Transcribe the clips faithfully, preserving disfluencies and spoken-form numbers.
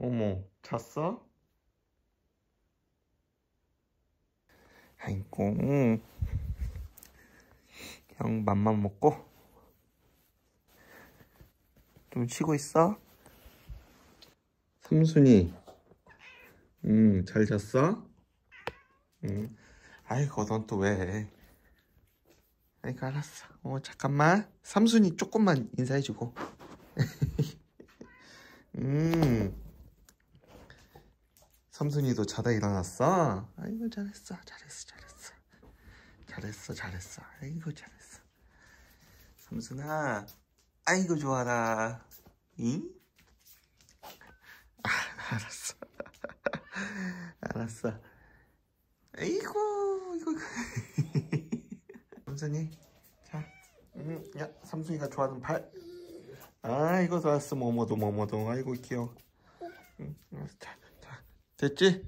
어머, 잤어? 아이고, 형 맘만 먹고 좀 쉬고 있어? 삼순이, 응, 잘 잤어? 응. 아이고, 넌 또 왜? 아이고, 알았어. 어, 잠깐만. 삼순이 조금만 인사해주고. 음, 삼순이도 자다 일어났어? 아이고, 잘했어, 잘했어, 잘했어. 잘했어, 잘했어. 아이고, 잘했어. 삼순아, 아이고, 좋아라. 응? 아, 알았어. 알았어. 아이고, 이거. 삼순이, 자. 음, 야, 삼순이가 좋아하는 발. 아이고, 좋았어. 뭐뭐도, 뭐뭐도. 아이고, 귀여워. 응, 알았어. 자, 자. 됐지?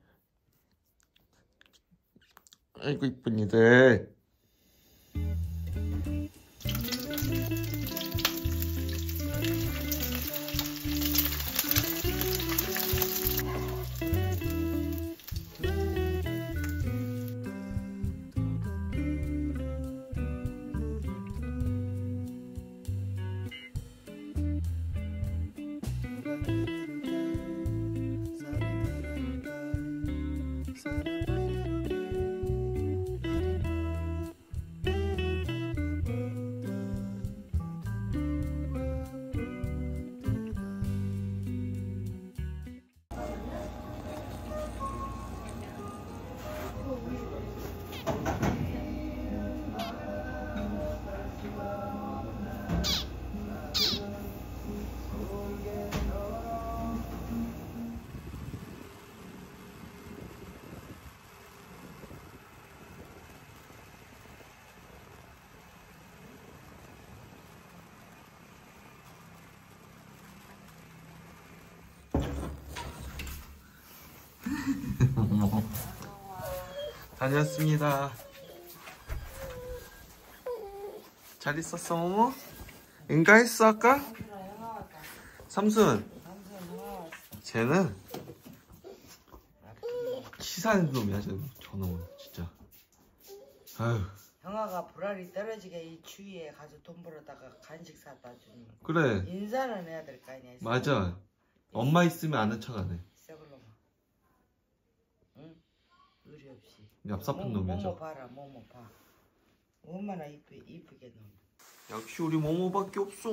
아이고, 이쁜이들. 다녔습니다. 잘 있었어, 모모? 응가했어, 아까? 삼순, 쟤는 치사한 놈이야, 쟤는. 저놈은 진짜. 아휴. 형아가 불알이 떨어지게 이 추위에 가서 돈 벌어다가 간식 사다 주니. 그래. 인사는 해야 될 거 아니야. 맞아. 엄마 있으면 아는 척하네. 썩을놈아. 응? 의리 없이. 얍삽한 모, 놈이죠. 모모 봐라, 모모 봐. 얼마나 이쁘, 이쁘게 놈. 역시 우리 모모밖에 없어.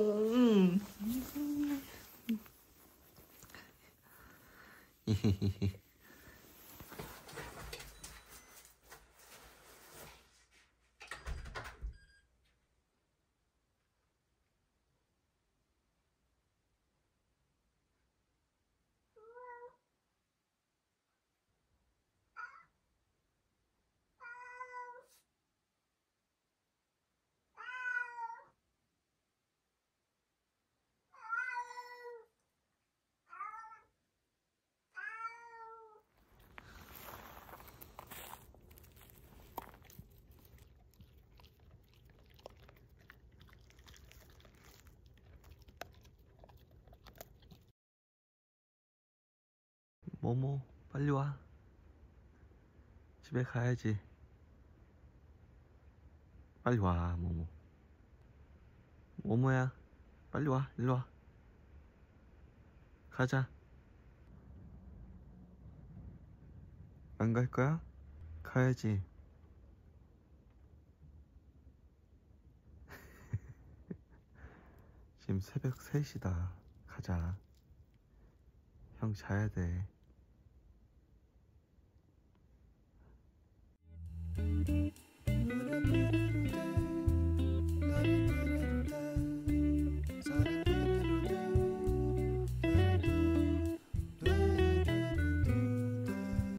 모모, 빨리 와. 집에 가야지. 빨리 와, 모모. 모모야, 빨리 와, 일로 와. 가자. 안 갈 거야? 가야지. 지금 새벽 세 시다. 가자. 형 자야 돼.